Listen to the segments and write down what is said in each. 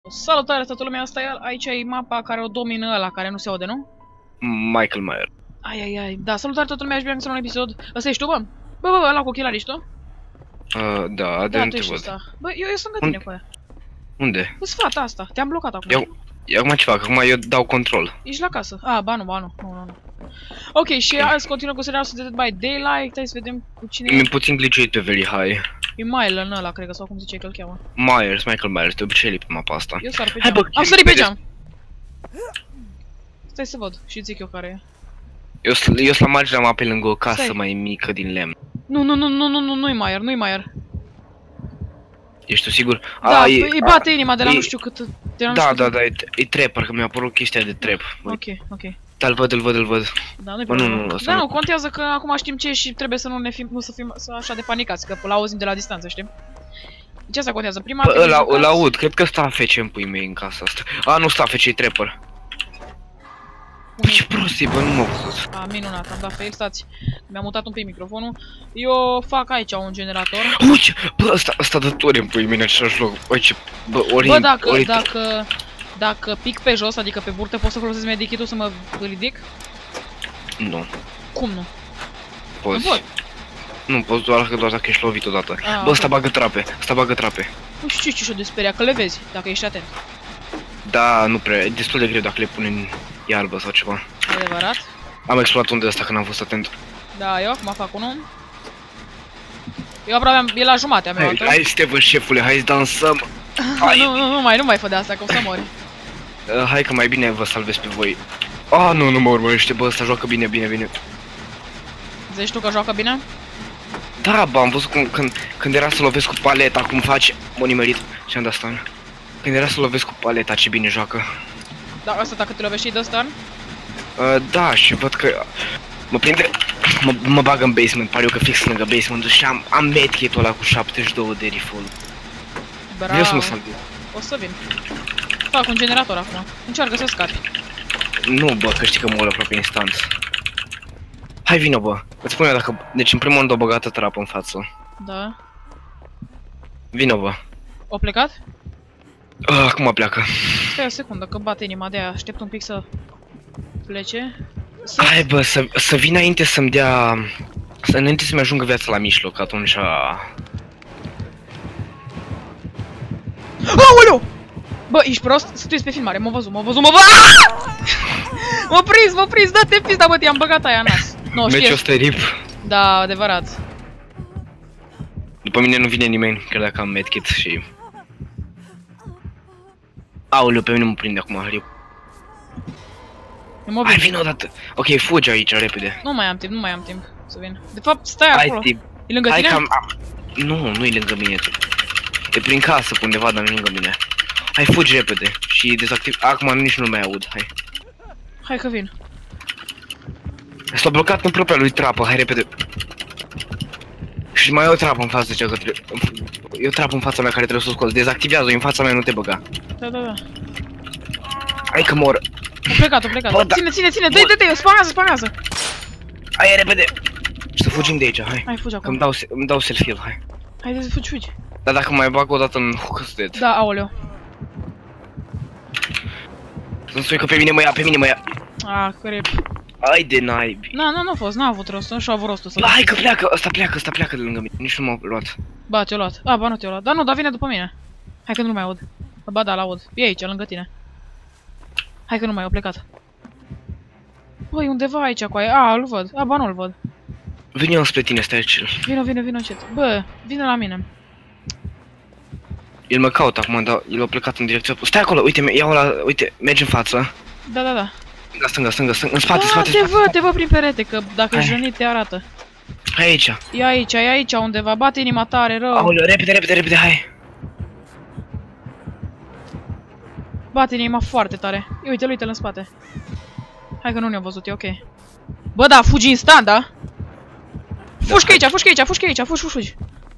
Salutare toată lumea, asta e, aici e mapa care o domină ăla, care nu se aude, nu? Michael Myers. Ai, da, salutare toată lumea și bine să un episod. Ăsta ești tu, bă? Bă, ăla cu ochelari, ești tu? Da, tu ești ăsta. Bă, eu sunt lângă tine cu aia. Unde? Îs fata asta, te-am blocat acum. Eu acum ce fac? Acum eu dau control. Ești la casă. Ba nu. Ok, și azi continuă cu serialul Dead by Daylight, hai să vedem cu cine Mi-e puțin glitchuit pe Very High. E Mylan ăla, cred că, sau cum ziceai că îl cheamă. Michael Myers, de obicei e pe mapa asta. Eu sar pe geam. Am sărit pe geam! Stai să văd și zic eu care e. Eu sunt la marginea mapei lângă o casă mai mică din lemn. Nu-i Meyer. Ești tu sigur? Da, îi bate inima de la nu știu cât... Da, e trap, parcă mi-a apărut chestia de trap. Ok. Da, îl văd. Da, nu-i problemă. Da, nu, contează că acum știm ce și trebuie să nu să fim așa de panicați, că îl auzim de la distanță, știi? Ce asta contează? Prima dată îl aud, cred că stă AFC în pui mei în casa asta. Nu stă AFC, e trapper. Bă, ce prost e, bă, nu m-a văzut. Minunat, am dat fail, stați. Mi-am mutat un pic microfonul. Eu fac aici un generator. Uite, bă, ăsta dă tori în pui mei în același loc. Uite, bă, Bă, dacă pic pe jos, adică pe burtă, poți să folosesc medikit-ul să mă ridic? Nu. Cum nu? Poți. Nu pot. Nu, poți doar dacă ești lovit odată. Bă, ăsta bagă trape. Nu știu ce de speria, că le vezi, dacă ești atent. Da, nu prea, e destul de greu dacă le pun în iarbă sau ceva. Adevărat? Am explodat unde ăsta când am fost atent. Da, eu acum fac unul. Eu aproape e la jumate, am luat-o. Hai, Steven, șefule, hai să dansăm. Nu mai fă de asta, că o să mori. Hai că mai bine vă salvez pe voi. Nu mă urmărește, bă, ăsta joacă bine. Zici tu că joacă bine? Da, bă, am văzut când era să lovesc cu paleta, cum face, mă nimerit și am dat stun. Când era să lovesc cu paleta, ce bine joacă. Da, asta dacă te lovești și dă stun? Da, și văd că mă prinde, mă bagă în basement, pare eu că fix lângă basement-ul și am medkit-ul ăla cu 72 de refull. Vreau să mă salvez. O să vin. Fac un generator acum. Încearcă să scapi. Nu, bă, că știi că mă ură aproape instant. Hai, vină, bă. Îți spun eu dacă... Deci, în primul rând, o băgată trapă în față. Da. Vină, bă. O plecat? Acum pleacă. Stai o secundă, că bate inima de aia. Aștept un pic să plece. Hai, bă, să vin înainte să-mi dea... Înainte să-mi ajungă viața la mijloc, atunci... Aoleu! Bă, ești prost? Să tu ești pe filmare, m-a văzut. M-a prins, dă-te pizda, bă, i-am băgat aia nas. Meciul ăsta e rip. Da, adevărat. După mine nu vine nimeni, chiar dacă am medkit și... Aoleu, pe mine mă prinde acum, rip. Hai, vin odată. Ok, fugi aici, repede. Nu mai am timp să vin. De fapt, stai acolo. E lângă tine? Nu e lângă mine. E prin casă pe undeva, dar nu lângă mine. Hai, fugi repede și dezactiv... Acum nici nu mai aud, hai. Hai că vin. S-a blocat în propria lui trapă, hai repede. Și mai e o trapă în față, zicea că trebuie... E o trapă în fața mea care trebuie să o scoți. Dezactivează-o în fața mea, nu te băga. Da. Hai că mor. O plecat. Ține, dă-i, spawnează. Hai, repede. Și să fugim de aici, hai. Hai, fugi acum. Îmi dau selfie-ul, hai. Hai, fugi. Dar dacă mai bag o dată în hook dead. Da, aoleu. Să-mi spui că pe mine mă ia. Crep. Hai de naibi. N-a avut rost, nu și-a avut rostul să... Hai că pleacă, ăsta pleacă de lângă mine, nici nu m-a luat. Ba, te-a luat. Ba, nu te-a luat. Dar vine după mine. Hai că nu mai aud. Ba da, l-aud. E aici, lângă tine. Hai că nu mai au plecat. Băi, undeva aici cu aia. Îl văd. Ba, nu-l văd. Vine eu spre tine, stai aici. Vino încet. Bă, vine la mine. El mă caută acum, dar el a plecat în direcția... Stai acolo, uite, mergi în față. Da. Stânga, în spate. Te văd prin perete, că dacă ești rănit te arată. Hai aici. E aici undeva, bate inima tare, rău. Aoleu, repede, hai. Bate inima foarte tare. Uite-l în spate. Hai că nu ne-a văzut, e ok. Bă, da, fugi instant, da? Fugi aici, fugi.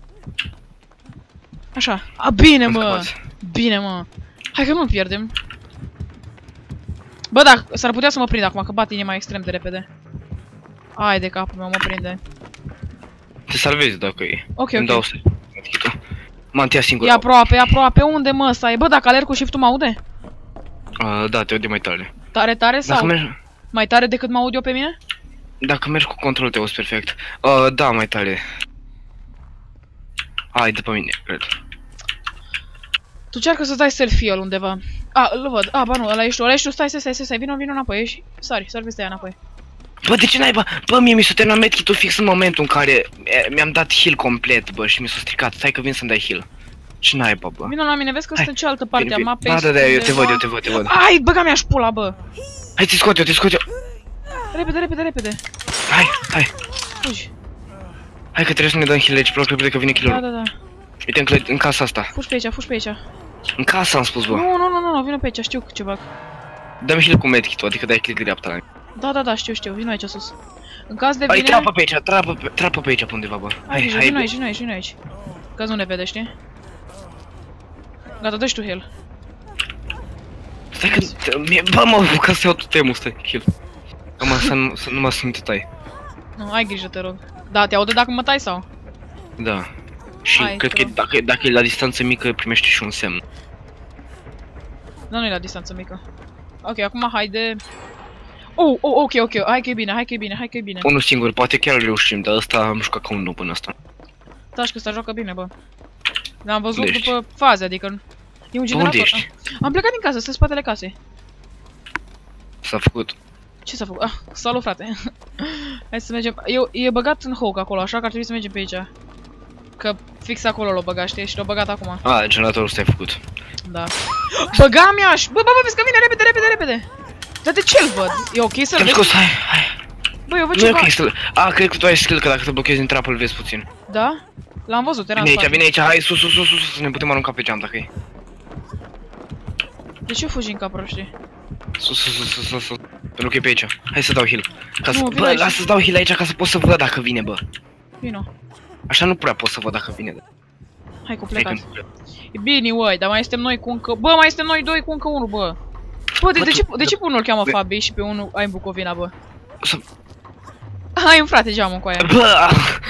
Așa. Bine, mă. Hai că nu-l pierdem. Bă, da, s-ar putea să mă prind acum, că bate inima extrem de repede. Hai de capul meu, mă prinde. Te salvezi dacă e. Ok. Mantia singur. E aproape, e aproape. Unde mă ăsta e? Bă, dacă alerg cu shift-ul mă aude? Da, te aude mai tare. Tare, tare sau? Mai tare decât mă aud eu pe mine? Dacă mergi cu control te auzi perfect. Da, mai tare. Hai, după mine, cred. Tu încearcă să dai selfie-ul undeva. Îl văd. Ba nu, ăla ești tu, ăla ești tu. Stai, vino înapoi, ieși. Sari peste aia înapoi. Bă, de ce n-ai, bă, mie mi s-a terminat medkit-ul fix în momentul în care mi-am dat heal complet, bă, și mi s-a stricat. Stai că vin să-mi dai heal. Ce n-ai, bă? Vino la mine, vezi că sunt în cealaltă parte a mapei. Da, eu te văd. Ai, băga mea-și pula, bă. Hai, te scot eu. Repede. Hai. Fugi. Hai că trebuie să ne dăm heal aici, repede că vine kill-ul. Da. Uite în casa asta. Fugi pe aici. În casa am spus, bă. Nu, vină pe aici, știu ce fac. Dă-mi heal cu medkit-ul, adică dai click dreapta la mine. Da, știu, vino aici sus. În caz de bine... bine... Hai, trapă pe aici pe undeva, bă. Hai, vino aici. Că nu ne vede, știi? Gata, dă-și tu heal. Stai că... Bă, mă, ca să iau tu temul, stai, heal. Să nu mă sunt tai. Nu, ai grijă, te rog. Da, te aude dacă mă tai sau? Da. Și cred că dacă e la distanță mică primește și un semn. Da, nu e la distanță mică. Ok, acum haide... ok, hai că e bine. Unul singur, poate chiar reușim, dar ăsta am jucat ca un noob în asta. Da, și că ăsta joacă bine, bă. L-am văzut după faze, adică... E un generator. Unde ești? Am plecat din casă, stă în spatele casei. S-a făcut. Ce s-a făcut? Salut, frate. Hai să mergem. E băgat în hoc acolo, așa că ar trebui să mergem pe aici. Că fix acolo l-o băgat, știi? Și l-o băgat acum. Generatorul ăsta ai făcut. Da. Băga mi-aș! Bă, vezi că vine repede! Dar de ce-l văd? E ok să-l vezi? Scos, hai. Bă, eu văd ceva. Nu e ok să-l... crezi că tu ai skill, că dacă te blochezi în trapă îl vezi puțin. Da? L-am văzut, era în spate. Vine aici, hai, sus, să ne putem arunca pe geam dacă e. De ce fugi în cap, proștii? Sus. Pentru că e pe aici. Hai să dau heal. Bă, lasă să dau heal aici ca să pot să văd dacă vine, bă. Vino. Așa nu prea pot să văd dacă vine. Hai cu plecat. E bine, uai, dar mai suntem noi cu încă... Bă, mai suntem noi doi cu încă unul, bă. Bă, de ce pe unul îl cheamă Fabi și pe unul ai în Bucovina, bă? Hai un frate geamul cu aia. Bă!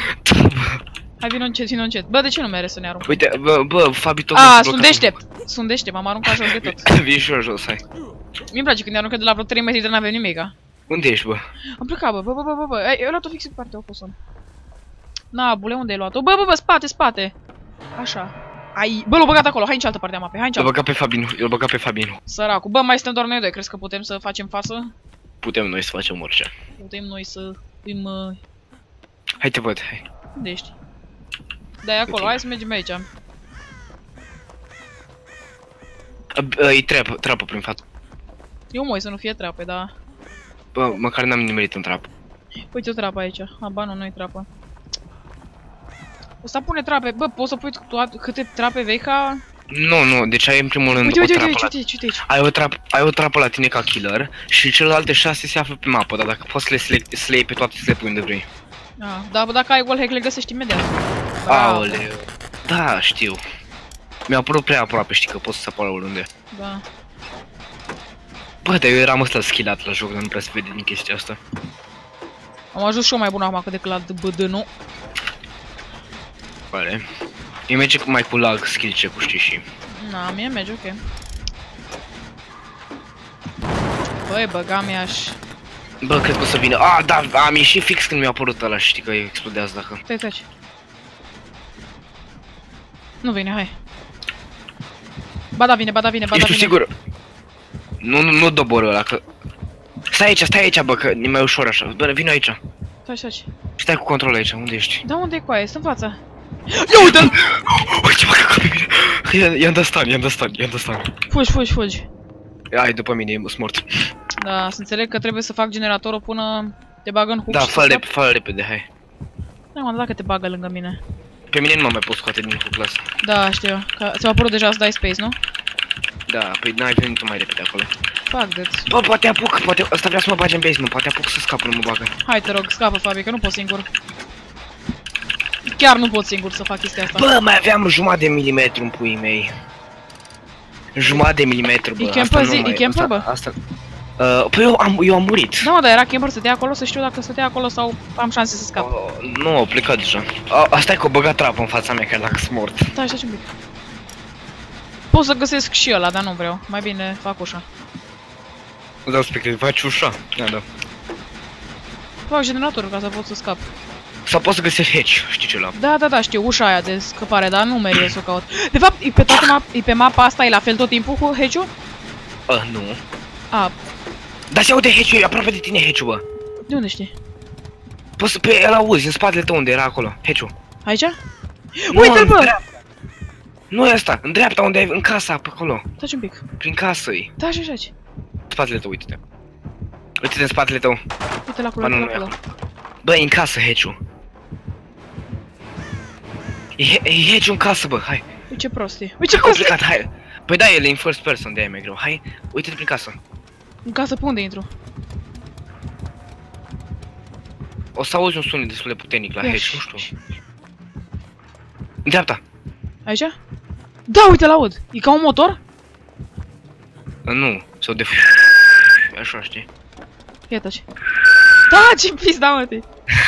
Hai, vino încet. Bă, de ce nu mere să ne aruncă? Uite, bă, Fabi tot... Sunt deștept, m-am aruncat jos de tot. Vin și eu jos, hai. Mi-mi place când ne aruncă de la vreo 3 metri de n-avem nimica. Unde ești, bă? Am plecat, bă, eu luat-o fix în partea opusă. Na, bule, unde ai luat-o? Bă, spate! Așa. Bă, l-o băgat acolo, hai în cealaltă parte a mapei, hai în cealaltă. L-a băgat pe Fabinu. Săracu, bă, mai suntem doar noi doi, crezi că putem să facem față? Putem noi să facem orice. Putem noi să fim... Hai te văd, hai. Unde ești? Da, e acolo, hai să mergem aici. E trapă prin față. Eu mă uit să nu fie trape, da. Bă, măcar n-am nimerit în trapă. Uite o trapă aici. Ba nu-i trapă. Ăsta pune trape. Bă, poți să pui câte trape vei ca... Nu, deci ai în primul rând uite, o trapă aici. Ai o trapă la tine ca killer și celelalte 6 se află pe mapă, dar dacă poți să le iei pe toate, să le pui unde vrei. Da, dacă ai wallhack le găsești imediat. Aoleu. Da, știu. Mi-a apărut prea aproape, știi că poți să apară oriunde. Da. Bă, dar eu eram ăsta skillat la joc, dar nu prea se vede din chestia asta. Am ajuns și eu mai bun acum decât la BD, Pare. Îi merge mai cu lag skill check-ul, știi, și... Na, mie merge, ok. Băi, băga mi-aș... Bă, cred că o să vină. Da, am ieșit fix când mi-a apărut ăla, știi că explodează dacă... Stai. Nu vine, hai. Ba da, vine. Ești tu sigur? Nu doboră ăla, că... Stai aici, bă, că e mai ușor așa. Bă, vino aici. Stai. Stai cu control aici, unde ești? Da, unde e cu aia? Sunt în fața. Ia uite-l! Uite, mă, că pe mine. I-am dat stun. Fugi. Hai, după mine, e mort. Da, să înțeleg că trebuie să fac generatorul până te bagă în hook. Da, fă repede, hai. Da, mă, dacă te bagă lângă mine. Pe mine nu mă mai pot scoate din hook, lasă. Da, știu. Ți-a apărut deja să dai space, nu? Da, păi n-ai venit mai repede acolo. Fuck that. Bă, poate apuc, ăsta vrea să mă bage în basement, poate apuc să scap, nu mă bagă. Hai, te rog, scapă, Fabi, că nu pot singur. Chiar nu pot singur să fac chestia asta. Bă, mai aveam jumătate de milimetru în puii mei. Jumătate de milimetru, bă. E camper, bă? Păi eu am murit. Da, mă, dar era camper, stătea acolo, să știu dacă stătea acolo sau am șanse să scap. Nu, au plecat deja. Asta e că o băgat trapă în fața mea, chiar dacă sunt mort. Da, așa ce un pic. Pot să găsesc și ăla, dar nu vreau. Mai bine fac ușa. Îți dau spectre, faci ușa. Ia, da. Fac generatorul ca să pot să scap. Sau poți să găsești hatch, știi ce la? Da, știu, ușa aia de scăpare, dar nu merită să o caut. De fapt, e pe mapa asta, e la fel tot timpul cu hatch-ul? Nu. A, Dar se aude hatch-ul, e aproape de tine hatch-ul, bă. de unde știi? Poți să, pe el auzi, în spatele tău unde era acolo, hatch-ul. Aici? Uite-l, bă! Nu e asta, în dreapta unde ai, în casa, pe acolo. Taci un pic. Prin casă-i. Da, așa. Spatele tău, uite-te. Uite-te în spatele tău. Uite-l acolo, Ba, nu, uite-l nu e acolo. Bă, e în casă hatch-ul. E hatch-ul în casă, bă, hai. Uite ce prost e. Uite ce Au prost e! plecat, hai. Păi da, el e în first person, de-aia e mai greu. Hai, uite-te prin casă. În casă pe unde intru? O să auzi un sunet destul de puternic la Ia, hatch, nu știu. În dreapta. Aici? Da, uite, l-aud. E ca un motor? Nu, sau de așa, știi? Ia taci. Da, ce pizda, mă, te.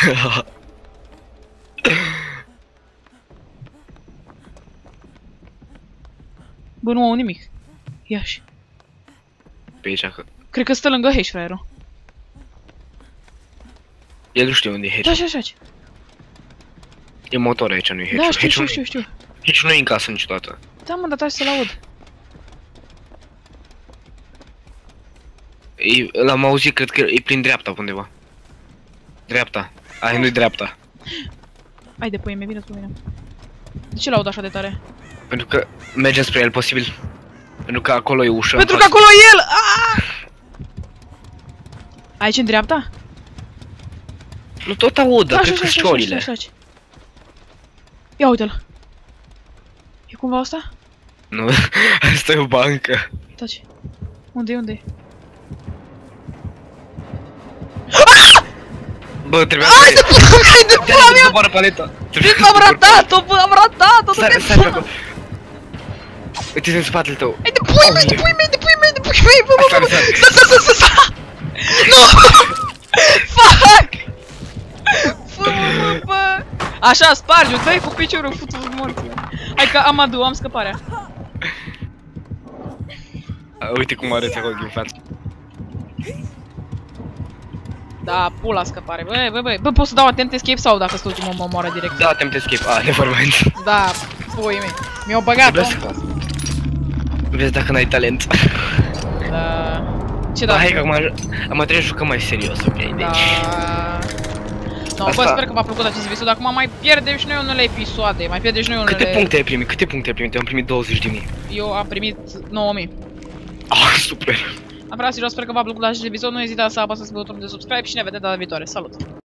Bă, nu au nimic. Ia și. Pe aici, că... Cred că stă lângă Hesh, fraierul. El nu știe unde e hatch. Da, așa. E motor aici, nu e hatch. Da, știu. Hatch nu e în casă niciodată. Da, mă, dar taci să-l aud. L-am auzit, cred că e prin dreapta undeva. Dreapta. Aia nu-i dreapta. Hai de pui, vine cu mine. De ce l-aud așa de tare? Pentru că mergem spre el, posibil. Pentru că acolo e ușa. Pentru că acolo e el! Aaaa! Aici în dreapta? Nu tot aud, dar cred că Așa. sciorile. Ia uite-l. E cumva asta? Nu, asta e o bancă. Taci. Unde? Bă, trebuia Hai de pula mea! Doboară paleta. Am ratat-o, bă, am ratat-o! Stai pe acolo. Uite-te în spatele tău. Hai de pui mei, bă! Sta! Nu! Fuck! Fă-mă, bă! Așa, spargi-o, dă-i cu piciorul, futu-ți morți. Hai că am scăparea. Uite cum arăți acolo din față. Da, pula scăpare, bă, pot să dau attempt escape sau dacă stau mă omoară direct? Da, attempt escape, nevermind. Da, pui mei, mi-au băgat Vezi dacă n-ai talent. Da. Ce Da, da? hai că acum trebuie să jucăm mai serios, ok? Deci... No, bă, sper că v-a plăcut acest video, dar acum mai pierdem și noi unele episoade, mai pierdem și noi unele... Câte puncte ai primit? Eu am primit 20.000. Eu am primit 9.000. Ah, super! Am vrea serios, sper că v-a plăcut acest episod, nu ezitați să apăsați pe butonul de subscribe și ne vedem data viitoare. Salut!